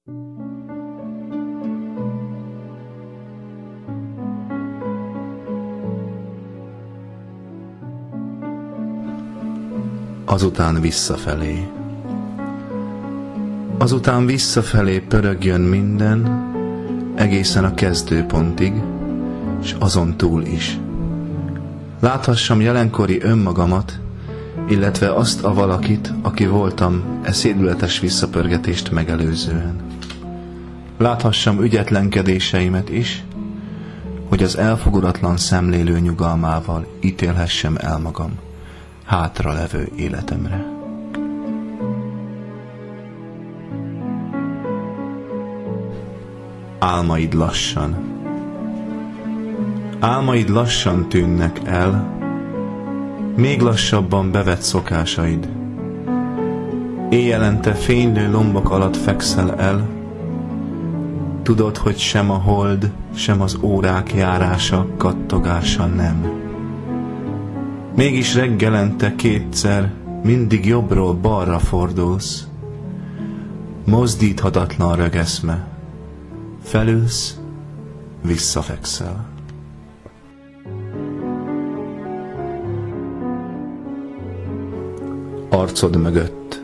Azután visszafelé. Azután visszafelé pörögjön minden, egészen a kezdőpontig, s azon túl is. Láthassam jelenkori önmagamat, illetve azt a valakit, aki voltam e szédületes visszapörgetést megelőzően. Láthassam ügyetlenkedéseimet is, hogy az elfogulatlan szemlélő nyugalmával ítélhessem el magam hátra levő életemre. Álmaid lassan. Álmaid lassan tűnnek el, még lassabban bevett szokásaid. Éjjelente fénylő lombok alatt fekszel el, tudod, hogy sem a hold, sem az órák járása, kattogása nem. Mégis reggelente kétszer mindig jobbról balra fordulsz, mozdíthatatlan rögeszme, felülsz, visszafekszel. Arcod mögött.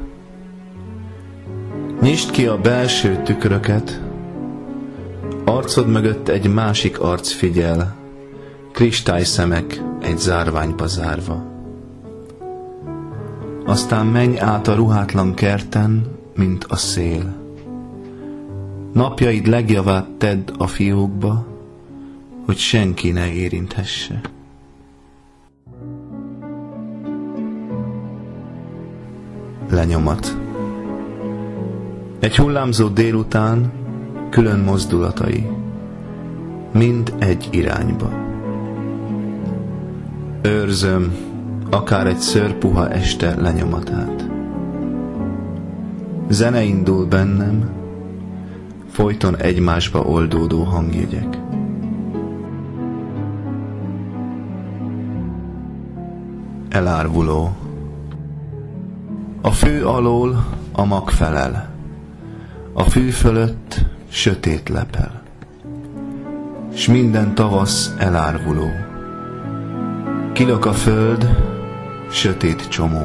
Nyisd ki a belső tükröket, arcod mögött egy másik arc figyel, kristályszemek egy zárványba zárva. Aztán menj át a ruhátlan kerten, mint a szél. Napjaid legjavát tedd a fiókba, hogy senki ne érinthesse. Lenyomat. Egy hullámzó délután külön mozdulatai, mind egy irányba. Őrzöm akár egy szőrpuha este lenyomatát. Zene indul bennem, folyton egymásba oldódó hangjegyek. Elárvuló. A fű alól a mag felel, a fű fölött sötét lepel, s minden tavasz elárvuló. Kilök a föld, sötét csomó.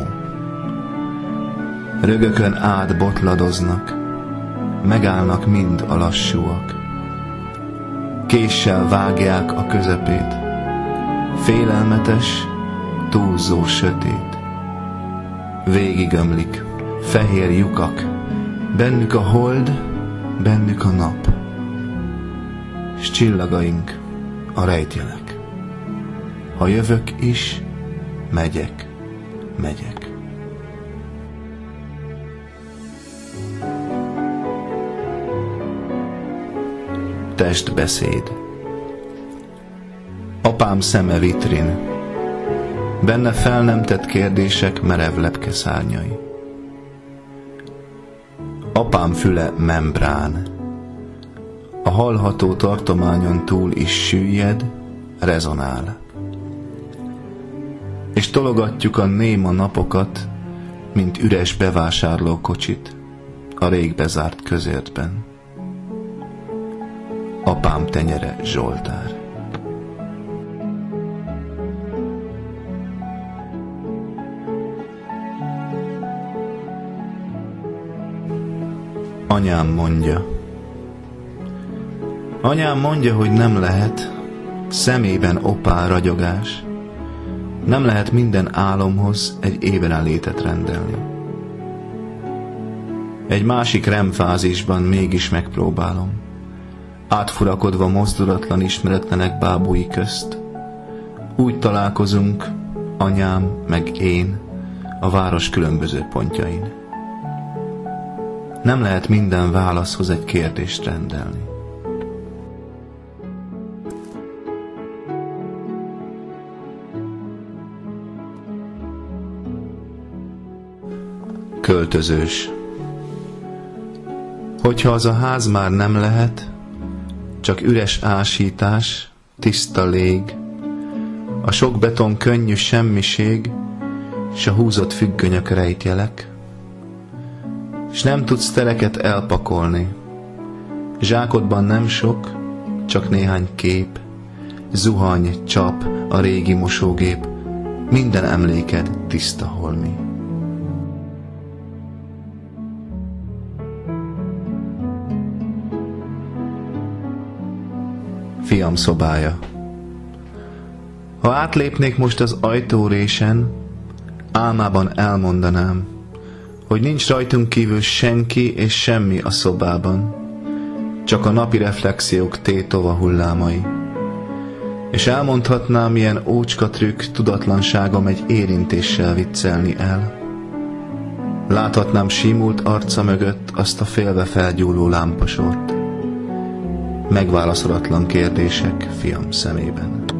Rögökön át botladoznak, megállnak mind a lassúak. Késsel vágják a közepét, félelmetes, túlzó sötét. Végigömlik, fehér lyukak, bennük a hold, bennük a nap, s csillagaink a rejtjelek. Ha jövök is, megyek, megyek. Testbeszéd. Apám szeme vitrin, benne fel nem tett kérdések merev lepkeszárnyai. Apám füle membrán, a hallható tartományon túl is süllyed, rezonál. És tologatjuk a néma napokat, mint üres bevásárlókocsit a rég bezárt közértben. Apám tenyere Zsoltár. Anyám mondja. Anyám mondja, hogy nem lehet, szemében opál ragyogás, nem lehet minden álomhoz egy ébrenlétet rendelni. Egy másik REM-fázisban mégis megpróbálom, átfurakodva mozdulatlan ismeretlenek bábúi közt. Úgy találkozunk, anyám meg én, a város különböző pontjain. Nem lehet minden válaszhoz egy kérdést rendelni. Költözős. Hogyha az a ház már nem lehet, csak üres ásítás, tiszta lég, a sok beton könnyű semmiség, s a húzott függönyök rejtjelek, s nem tudsz tereket elpakolni, Zsákodban nem sok, csak néhány kép, zuhany, csap, a régi mosógép, minden emléked tiszta holmi. Fiam szobája. Ha átlépnék most az ajtórésen, álmában elmondanám, hogy nincs rajtunk kívül senki és semmi a szobában, csak a napi reflexiók tétova hullámai. És elmondhatnám, milyen ócska trükk tudatlanságom egy érintéssel viccelni el. Láthatnám símult arca mögött azt a félve felgyúló lámpasort. Megválaszolatlan kérdések fiam szemében.